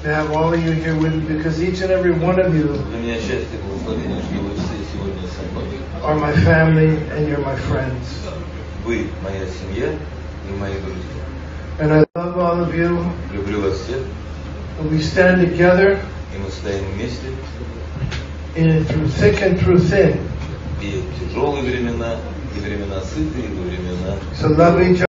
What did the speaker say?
to have all of you here with me, because each and every one of you Для меня счастье и благословение, что вы все сегодня со мной. are my family and you're my friends. Вы моя семья и мои друзья. And I love all of you. Люблю вас всех, And we stand together и мы стоим вместе. through thick and through thin. И тяжелые времена, и времена сытые, и времена... So love each other.